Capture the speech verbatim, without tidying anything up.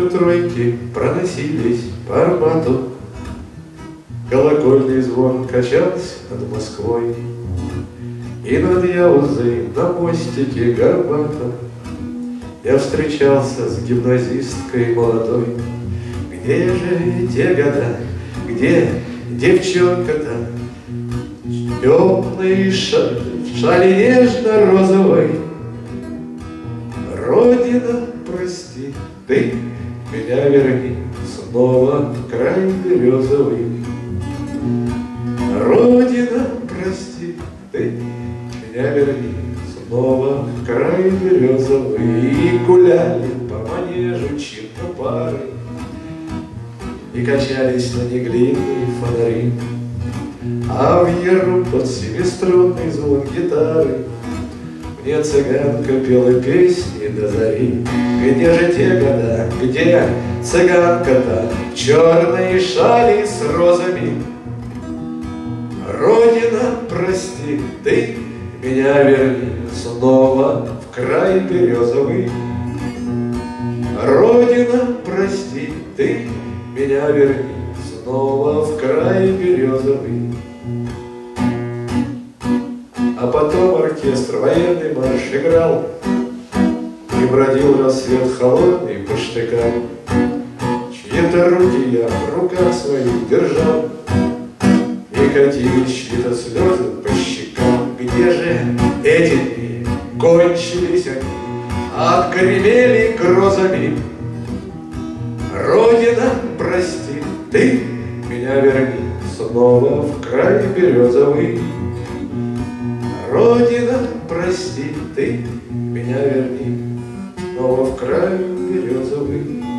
Тобою тройки проносились по Арбату. Колокольный звон качался над Москвой, и над Яузой на мостике горбатом я встречался с гимназисткой молодой. Где же те года, где девчонка-то, темные шали, шали нежно-розовой? Родина, прости, ты меня верни снова в край березовый. Родина, прости, ты меня верни снова в край березовый. И гуляли по манежу чинно пары, и качались на неглинные фонари, а в яру под семиструнный звон гитары мне цыганка пела песни до зари. Где же те года, где цыганка-то в черной шали с розами? Родина, прости, ты меня верни снова в край березовый. Родина, прости, ты меня верни снова в край березовый. А потом оркестр военный марш играл, и бродил рассвет холодный по штыкам. Чьи-то руки я в руках своих держал, и катились чьи-то слезы по щекам. Где же эти дни? Кончились они, отгремели грозами. Родина, прости, ты меня верни снова в край березовый. Родина, прости, ты меня верни снова в край березовый.